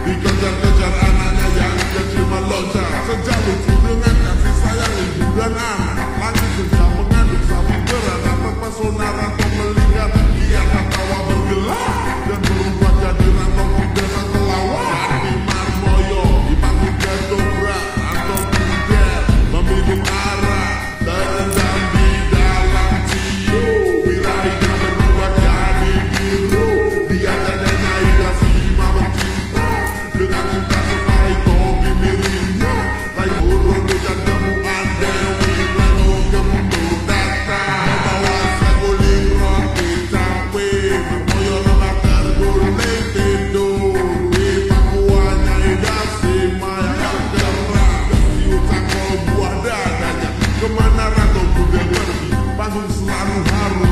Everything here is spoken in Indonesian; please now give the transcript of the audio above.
Dikejar-kejar anaknya yang kecil meloncat, sejak lucu dengan kasih sayang ibu dan anak. Langit senja mengandung sapi berada terpesona rantau melihat dia tertawa bergelak dan berubah jadi rantau kuda kelawar. Di Marmoyo di panggung Gedobrak rantau kuda memilih arah terendam di dalam ciu. Birahinya berubah jadi biru, dia dan Aida Sima bercinta dengan cinta sebagai kopi miliknya. Rai burung dan temuan Dewi lalu gemuk datang membawa seguling roti cabe. Marmoyo lelah terguling tidur di pangkuannya Aida Sima yang gerak kesiut cangkol buah dadanya. Kemana rantau kuda pergi, panggung selalu harum.